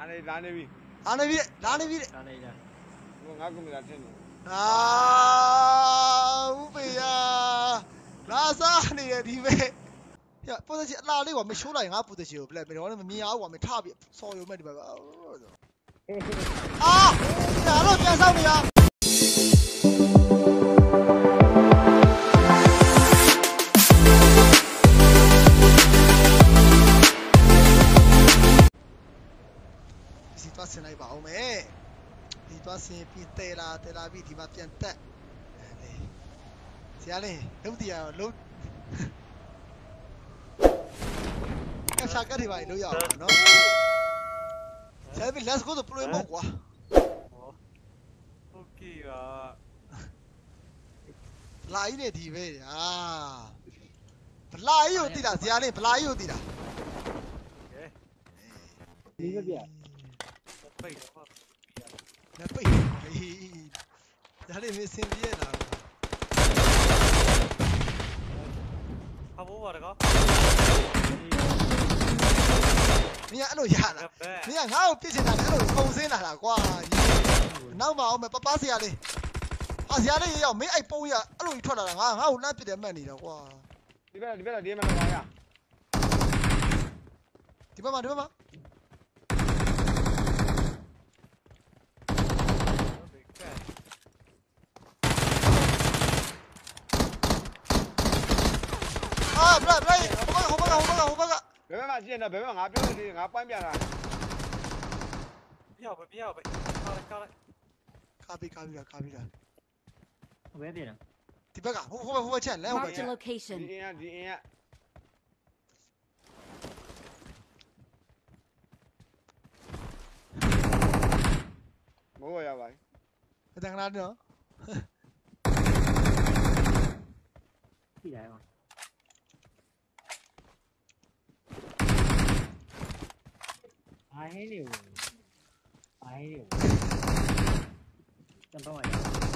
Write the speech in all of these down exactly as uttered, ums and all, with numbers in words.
နေလာနေပြီလာနေပြီလာနေပြီလာနေကြငါကွန်ပျူတာထည့်နေအာဥပေယာလာစားနေတယ်ဒီပဲဟဲ့ပိုစချီအလားလေးကမရှိုးလိုက်ငါပိုစချီကိုဘလက်မင်းတော့မမြင်အောင်ကွာမထပြီဆော်ရုံမဲ့ဒီဘက်အာဒါတော့ပြန်ဆောင်နေရစီသွားဆင်းလိုက်ပါအောင်မယ်ဒီသွားဆင်းပြီးတဲလာတဲလာပြီးဒီမှာပြန်တက်ဆရာလေးလုံးတရားလုံးကစားကြတယ်ပါလို့ရအောင်နော်ဆရာပြီး let's go to play မို့ကွာโอเคပါလာကြီးနေဒီပဲဟာဗလာကြီးကိုတည်တာဆရာလေးဗလာကြီးကိုတည်တာဒီမပြပိတ်တော့လက်ပိတ်ဒါလေးမစင်ပြည့်လာဟာဘောပါတကောမင်းအဲ့လိုရတာမင်းကငါ့ကိုပြစ်ချင်တာအဲ့လိုပုံစင်းလာတာကွာနောက်မှအောင်မပပဆရာလေးဟာဆရာလေးရောက်မင်းအဲ့ပုံးရအဲ့လိုထွက်လာတာငါငါ့ကိုလမ်းပြစ်တယ်မှတ်နေတာကွာဒီဘက်ဒီဘက်ဒီမှာလာရဒီဘက်မှာဒီဘက်မှာအာဘလာဘလာဟိုဘက်ကဟိုဘက်ကဟိုဘက်ကဘယ်မှာကြည့်နေဘယ်မှာငါပြောနေငါပိုင်းပြတာပြောက်ပဲပြောက်ပဲကားကားကားပြီးကားပြီးကားပြီးလားဘယ်ပြင်လဲဒီဘက်ကဟိုဟိုဘက်ဟိုဘက်ချက်လမ်းဟိုဘက်ချက်ဒီအင်းဒီအင်းမိုးရပါပြီတန်ခါနော်ကြည့်လိုက်အောင်အိုင်းနေဘူးအိုင်းနေဘူးကျန်တော့ရ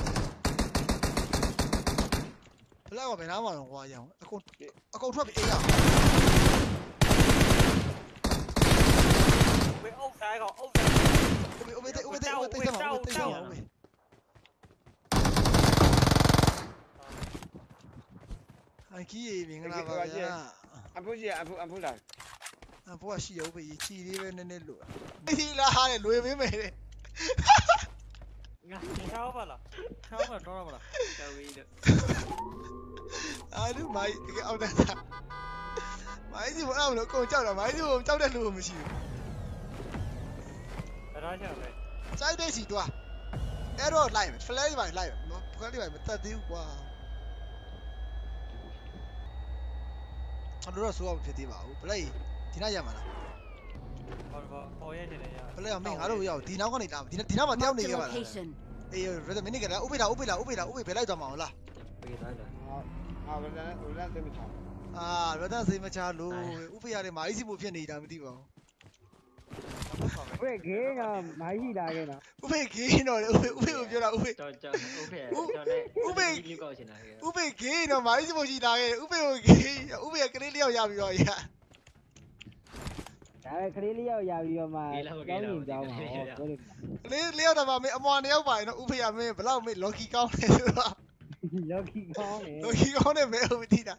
ဘလောက်ကဘယ်နားမှာတော့ကွာရအောင်အကုန်အကုန်ထွက်ပြီးအေးရအောင်ဝေးအုပ်ဆိုင်ကောင်အုပ်ဆိုင်ဝေးဝေးတဲ့ဝေးတဲ့ဝေးတဲ့ဆောင်းဝေးတဲ့ဆောင်းဝေးအိုင်ကြီးမင်္ဂလာပါဗျာအဖိုးကြီးအဖိုးအဖိုးလာအဖိုးကရှိရုပ်ပဲချီလေးပဲနည်းနည်းလို့ဒီလားဟာလေလွေပေးမယ်တဲ့ငါချောင်းပါလားချောင်းပါတော့ပါလားကျော်ဝေးလို့အားလုံးမိုင်းတကယ်အောက်တန်းတာမိုင်းစီဘာလို့အကုန်ကြောက်တာမိုင်းစီကိုကြောက်တဲ့လူမရှိဘူးအဲ့ဒါကြောင့်လေစိုက်တဲ့စီတွားအဲ့တော့လိုက်မယ် flash ပါလိုက်မယ်နော်ဖက်လေးပါမတက်သေးဘူးကွာအဲ့တော့ဆိုးအောင်ဖြစ်သေးပါဘူး play ဒီနောက်ရမှာလားဟောတော့ပေါ်ရဲနေတယ်ရ play မင်းငါတို့ရောက်ဒီနောက်ကနေလာဒီဒီနောက်မှာတယောက်နေခဲ့ပါလားအေးရရမင်းနေကြလားဥပိတာဥပိတာဥပိတာဥပိဘယ်လိုက်သွားမှာလားပေးသားတယ်ဟာဟာဗလန်ဗလန်စိတ်မချအာဗလန်စိတ်မချလို့ဥပိရတယ်မာကြီးစီမို့ဖြစ်နေတာမသိပါဘူးဝေးခေးကမာကြီးလာခဲ့တာဥပိခေးတော့ဥပိဥပိကိုပြောတာဥပိကြောက်ကြောက်ဥပိကြောက်နဲ့ဥပိဒီကောက်ချင်တာခဲ့ဥပိခေးတော့မာကြီးစီမို့ရှိလာခဲ့ဥပိကိုခေးဥပိကကလေးလျောက်ရပြီးတော့ရဒါပဲကလေးလေးယောက်ရပြီးတော့မှကြောင်းရင်ကြောင်းပါဟောပြောလို့ကလေးလျောက်တော့မှမင်းအမွာနှစ်ယောက်ပါရင်တော့ဥပိကမင်းဘလောက်မင်း lucky ကောင်းလဲဆိုတော့ lucky ကောင်းတယ် lucky ကောင်းတယ်မဲဟုတ်ပြီတာ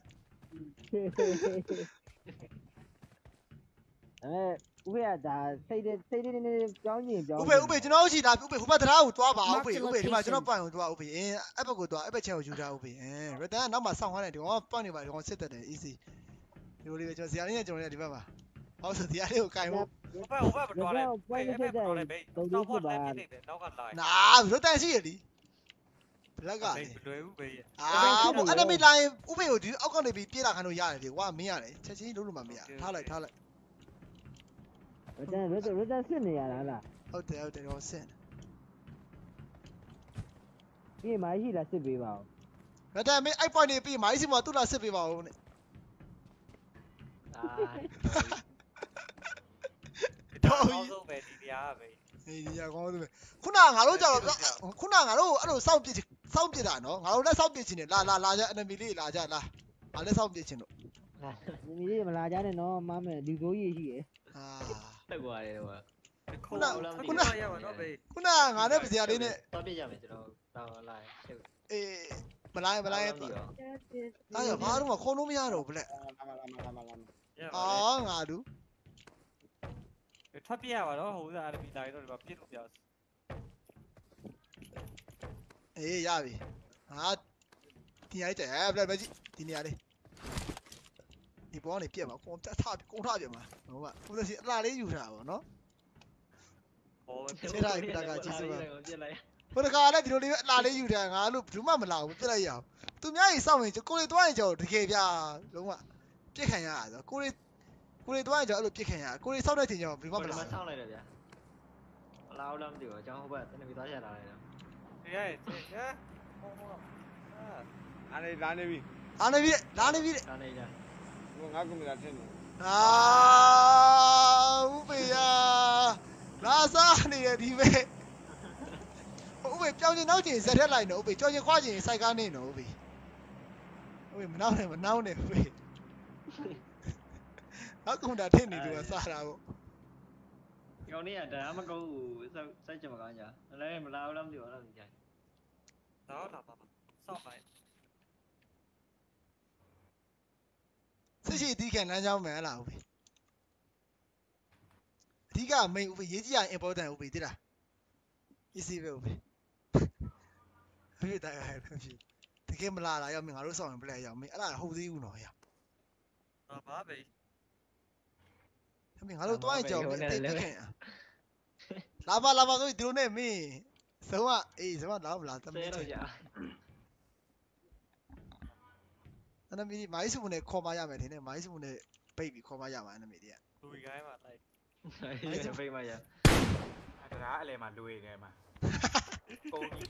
အဲဥပေကဒါစိတ်စိတ်နေနေကြောင်းရင်ကြောင်းဥပေဥပေကျွန်တော်ရှိတာဥပေဟိုဘက်တရားကိုတွားပါဥပေဥပေဒီမှာကျွန်တော်ပိုင်ကိုတွားဥပေအင်းအဲ့ဘက်ကိုတွားအဲ့ဘက်ချက်ကိုယူထားဥပေအင်းရတန်ကနောက်မှာစောင့်ခိုင်းတယ်ဒီကောင်ကပေါက်နေပါဒီကောင်စစ်တက်တယ် easy ဒီလိုလေးပဲကျွန်တော်ဇာလေးနဲ့ကျွန်တော်လည်းဒီဘက်ပါဟောဆိုဇာလေးကိုကင်ဖို့ဟိုဘက်ဟိုဘက်မတော်လဲပွဲရတဲ့တော်လဲဘေးတော့ဘောလည်းပြနေတယ်နောက်ကလာနာရတန်ရှိရလीဘလက်ကလေလွယ်ဦးဘေးအာဟို enemy line ဥပေကိုဒီအောက်ကနေပြီးပြေးလာခံလို့ရတယ်လေကွာမင်းရတယ်ချက်ချင်းလုံးလို့မှမရထားလိုက်ထားလိုက်ရတန်ရတန်ရတန်စစ်နေရလားလားဟုတ်တယ်ဟုတ်တယ်တော့စစ်ဒီမိုင်းရှိတာစစ်ပေးပါဦးရတန်မင်းအဲ့ point နေပြီးမိုင်းစီမှာသူ့လာစစ်ပေးပါဦးနဲ့အာတော့အောင်ဆုံးပဲဒီတရားပဲအေးဒီရကောင်းဆုံးပဲခုနကငါတို့ကြောက်တော့ခုနကငါတို့အဲ့လိုစောင့်ပြစ်စောင့်ပြစ်တာနော်ငါတို့လည်းစောင့်ပြစ်ချင်တယ်လာလာလာကြ enemy လေးလာကြလာငါလည်းစောင့်ပြစ်ချင်တော့ enemy လေးမလာကြနဲ့နော်မမယ်ဒီကိုကြီးရှိရယ်အာတက်သွားတယ်တော့ခခုနခုနရပါတော့ဘေးခုနငါနဲ့ပစရာလေးနဲ့တော့ပြကြမယ်ကျွန်တော်တော့လာရှုပ်အေးမလာမလာအဲ့ရဘာလို့မခေါ်လို့မရတော့ဘူးလက်လာမလာမလာမလာအာငါလူထွက်ပြရပါတော့ဟိုစားအရမီလာတော့ဒီမှာပြစ်လို့ပြအေးရပြီငါဒီရိုက်တယ်ဘလက်ပဲကြည့်ဒီနေရာလေးဒီဘောကနေပြက်မှာကိုထထကုန်းထပြက်မှာဟိုကဟိုသစီအလားလေးယူထားပါတော့ဟောပြစ်လိုက်ဟိုတခါလည်းဒီလိုလေးပဲအလားလေးယူထားငါလို့ဘူးမှမလာဘူးပြက်လိုက်ရအောင်သူများကြီးစောင့်ရင်ကိုလေးသွားရင်ကြောတကယ်ဗျာလုံးဝပြက်ခံရတာဆိုကိုလေးကိုလေးသွားရင်ကြောအဲ့လိုပြက်ခံရကိုလေးစောင့်တဲ့ချိန်ကျတော့ဘူးမှမလာမဆောင်းလိုက်တယ်ဗျာမလာဘူးလားမသိဘူးအကြောင်းဟုတ်ပါတနေ့ပြီးသွားရလာလိုက်တော့ဒီရဲရဲဟောဟောအာအားနေလာနေပြီအားနေပြီလာနေပြီဒါနေကြဟိုငါကွန်ပျူတာထည့်နေအာဥပေယာလာစားနေရဒီပဲဥပေပြောင်းချင်နောက်ချင်ဇက်ထက်လိုက်နော်ဥပေကြောင်ချင်ခွာချင်စိုက်ကားနေနော်ဥပေဥပေမနှောင်းနဲ့မနှောင်းနဲ့ဥပေနောက်ကွန်တာထည့်နေသူကစားတာပေါ့ဒီကောင်လေးကဒါမှမကောင်းဘူးစိုက်စိုက်ကြမကောင်းကြလည်းမလာဘူးလားမသိဘူးလားမသိဘူးတော့လာပါစောက်ပိုင်းစစ်ရှိအဓိကလမ်းကြောင်းမယ်ဟလားဥပေအဓိကမိန်ဥပေရေးကြည့်ရ important ဥပေတိလား easy ပဲဥပေဟိတာရဖြစ်တကယ်မလာတာရောက်မင်းငါတို့စောင့်ရင်ပလက်ရောက်မင်းအဲ့ဒါဟုတ်သေးဘူးနော်ရအာဘာဘေးမင်းငါတို့တွားရင်ကြောက်မင်းတိတ်ပြခင်လာပါလာပါဆိုဒီလိုနဲ့မင်းဆုံးကအေးဆုံးကလာမလားတမဆဲင်းတော့ချင်းကြာအနမီမိုင်းစုနဲ့ခေါ်မရမယ်ထင်တယ်မိုင်းစုနဲ့ပိတ်ပြီးခေါ်မရမှာအနမီတွေကလူကြီးကိုင်းမှာလိုက်အဲ့ဖိတ်မရဒါအလဲမှာလွေနေမှာပုံကြီး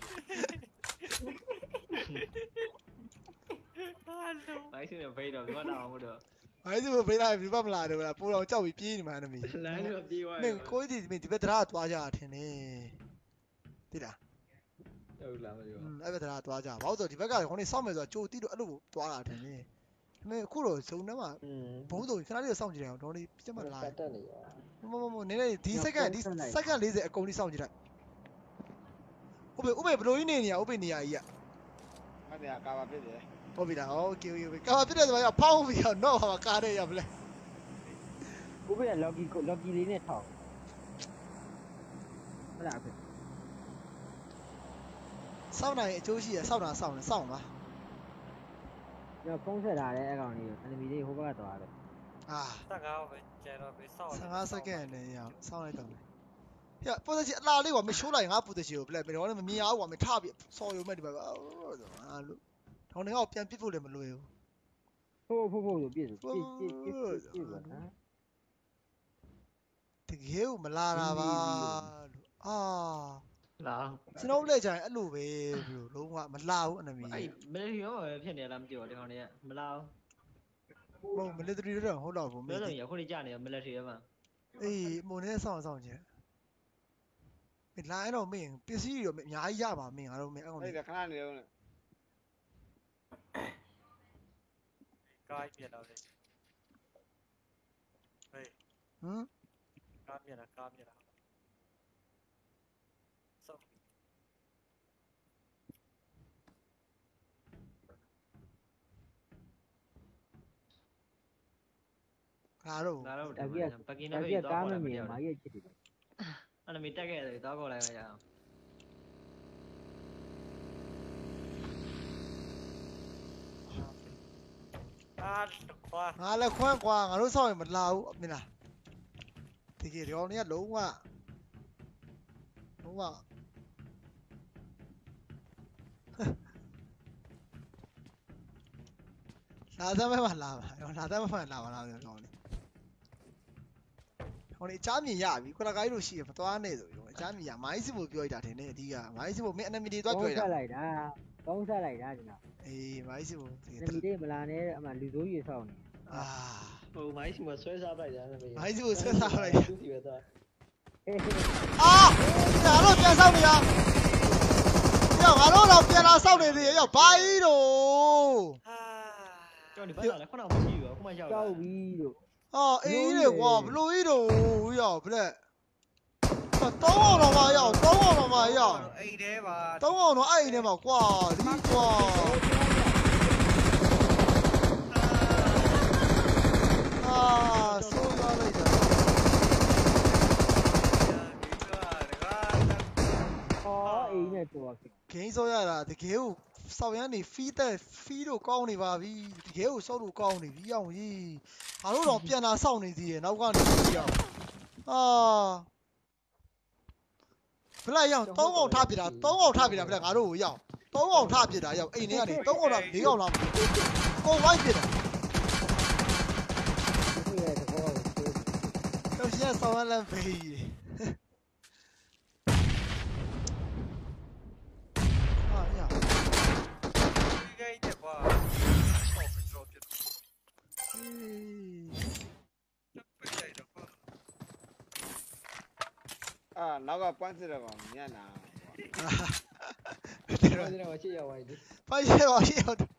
ဟာလုံးလိုက်စင်းဖိတ်တော့ဘာတော့မဟုတ်တော့မိုင်းစုကိုပိတ်လိုက်ပြီးပတ်မလာတော့လားပိုးတော်ကြောက်ပြီးပြေးနေမှာအနမီလမ်းတော့ပြေးသွားမင်းကိုကြီးဒီမင်းဒီဘက်တရားသွားကြတာထင်တယ်သိလားဟုတ်လားမသိอืဘူးมအဲ့ဘက်တရားသွားကြဘာလို့ဆိုဒီဘက်ကခေါင်းနေစောင့်မယ်ဆိုတော့ကြိုတီးတော့အဲ့လိုသွားတာထင်တယ်မင်းအခုတော့ဇုံထဲမှာอืมဘုံးစုံခဏလေးစောင့်ကြည့်ရအောင်ဒေါ်လေးပြတ်မလားတက်နေရမမမနည်းနည်းဒီစက္ကန့်ဒီစက္ကန့်၄၀အကုန်လေးစောင့်ကြည့်လိုက်ဥပေဥပေဘလိုကြီးနေနေရဥပေနေရကြီးอ่ะငါတရားကာပါဖြစ်တယ်ဟုတ်ပြီလားโอเคโอเคကာပြည့်တယ်ဆိုတော့ဖောင်းပြီးတော့တော့ဟာကားတဲ့ရပလဲဥပ္ပယလော်ကီလော်ကီလေးနဲ့ထောက်ဟုတ်လားဖြစ်စောင့်နိုင်အကျိုးရှိရစောင့်တာစောင့်တယ်စောင့်ပါကျွန်တော်ဖုန်းဆက်ထားတယ်အကောင်လေးကိုအန်မီလေးဟိုဘက်ကသွားတယ်အာစကားပဲကျန်တော့ဘေးစောက်၅စက္ကန့်နဲ့ရအောင်စောင့်လိုက်တော့မယ်ဟဲ့ပိုသက်ချီအလားလေးကမရှိုးလိုက်ငါပိုသက်ချီကိုဘလက်မတော်လည်းမမြင်အောင်ကွာမထပြီးဆော်ရုံမဲ့ဒီဘက်ကအာလို့ထောင်နေကပြန်ပစ်ဖို့လည်းမလွယ်ဘူးဖို့ဖို့ဖို့ဆိုပြည့်စုံပြည့်ပြည့်ပြည့်ပြည့်ပြည့်ပါနော်တကယ်ကိုမလာတာပါလို့အာလာကျွန်တော်လက်ကြရင်အဲ့လိုပဲဘလို့လုံးဝမလာဘူးအနမီအဲ့မလေးရောဖြစ်နေလားမသိဘူးဒီကောင်လေးကမလာမဟုတ်မလီတရီတော့ဟုတ်တော့ဘူးမဘူးင်းပြောဆိုရင်အခုနေကြနေမလေးထီရမှာအေးမုန်နဲ့စောင့်စောင့်ချင်းမင်းလာရင်တော့မင်းပစ္စည်းတွေတော့အများကြီးရပါမင်းငါတို့မင်းအကောင်အဲ့လေးဒါခဏနေတော့ကိုင်းပြတော့လေဟေးဟမ်ကားပြတာကားပြတာစောက်ငါတို့လာတော့တကယ်ပကင်းတနဲ့ကပြီးယ်တော့ကားမခေါ်မြလိုက်င်မမာရရဲ့ချစ်တယ်အဲ့လိုမတက်ခဲ့တယ်တော့ခေါ်လိုက်မရအောင်အာခွာငါလည်းခွန်းကွာငါတို့စောင့်ရင်မလာဘူးမင်းလားတကယ်ဒီကောင်လေးကလုံးဝလုံးဝလာသမ်းမလာပါလာသမ်းမလာပါလားကောင်လေးကောင်လေးအချားမြင်ရပြီခုနကကြီးတို့ရှိရမသွားနဲ့ဆိုပြီးအချားမြင်ရမိုင်းစစ်ဖို့ပြောရတာထင်တယ်အဓိကမိုင်းစစ်ဖို့မင်းအနမီတွေသွားပြောရဖုတာန်းဆက်လိုက်တာဖုန်းဆက်လိုက်တာကျွန်တော်အေးမိုင်းစစ်ဖို့အန်မီလေးမလာနဲ့အမှလူစိုးကြီးဆောက်နေအာဟိုမိုင်းစီမဆွဲစားလိုက်တာနဲ့မိုင်းစစ်ဖို့ဆွဲစားလိုက်သူစီပဲသွားဟေးဟေးအာငါတို့ပြန်ဆောင်နေရရောက်ငါတို့တော့ပြန်လာဆောက်နေသေးရရောက်ဘာကြီးတို့အာကျောင်းဒီဘက်ကလည်းခုနကမရှိဘူးခုမှရောက်ကြောက်ပြီလို့ဟာအေးလေကွာဘလို့ကြီးတို့ရောက်ဗလက်တောင်းအောင်တော့မရောက်တောင်းအောင်တော့မရောက်အိမ်ထဲပါတောင်းအောင်တော့အဲ့အိမ်ထဲမှာကွာလီကွာအာဆိုးရလိုက်တာအော်အေးနဲ့တော့ဂိမ်းဆော့ရတာတကယ်ကိုစောက်ရမ်းနေဖီးတဲ့ဖီးတို့ကောင်းနေပါပြီတကယ်ကိုစောက်လို့ကောင်းနေပြီအောင်ကြီးငါတို့တော့ပြန်လာစောင့်နေသေးတယ်နောက်ကနေပြီးအောင်အာဘလိုက်ရောက်သုံးအောင်ထားပြတာသုံးအောင်ထားပြတာဘလိုက်ငါတို့ကိုရောက်သုံးအောင်ထားပြတာရောက်အိမ်ထဲကနေသုံးအောင်လား၄အောင်လားကိုဝိုင်းပြတာတော့ရှင်းဆောင်းလမ်းဖေးဟာရဒီကိတဲ့ကွာဆော့ဆော့ပြတ်ပြတ်လိုက်တော့ကွာအာနောက်ကပန်းစစ်တော့ကောင်ညံ့တာတယ်ဘာလို့လဲချစ်ရောက်သွားပြီဘာရှိပါရှိ